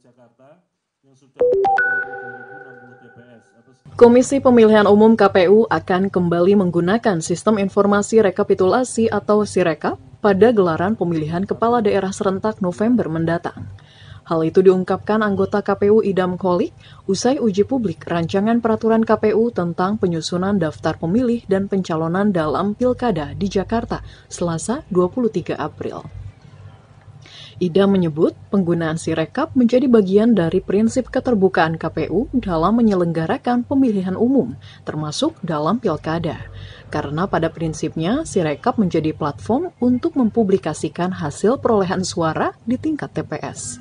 Komisi Pemilihan Umum KPU akan kembali menggunakan Sistem Informasi Rekapitulasi atau Sirekap pada gelaran pemilihan kepala daerah serentak November mendatang. Hal itu diungkapkan anggota KPU Idam Kholik usai uji publik rancangan peraturan KPU tentang penyusunan daftar pemilih dan pencalonan dalam Pilkada di Jakarta, Selasa 23 April. Idam menyebut penggunaan Sirekap menjadi bagian dari prinsip keterbukaan KPU dalam menyelenggarakan pemilihan umum, termasuk dalam Pilkada. Karena pada prinsipnya Sirekap menjadi platform untuk mempublikasikan hasil perolehan suara di tingkat TPS.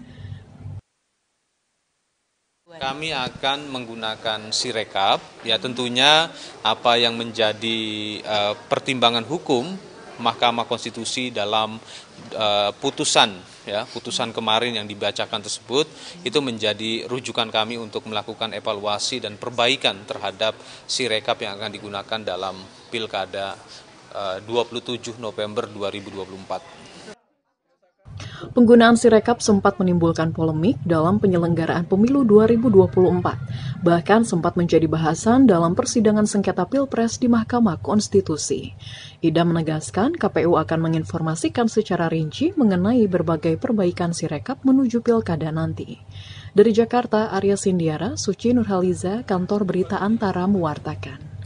Kami akan menggunakan Sirekap, ya tentunya apa yang menjadi pertimbangan hukum Mahkamah Konstitusi dalam putusan kemarin yang dibacakan tersebut, itu menjadi rujukan kami untuk melakukan evaluasi dan perbaikan terhadap Sirekap yang akan digunakan dalam Pilkada 27 November 2024. Penggunaan Sirekap sempat menimbulkan polemik dalam penyelenggaraan pemilu 2024, bahkan sempat menjadi bahasan dalam persidangan sengketa Pilpres di Mahkamah Konstitusi. Idam menegaskan KPU akan menginformasikan secara rinci mengenai berbagai perbaikan Sirekap menuju Pilkada nanti. Dari Jakarta, Arya Sindiara, Suci Nurhaliza, Kantor Berita Antara mewartakan.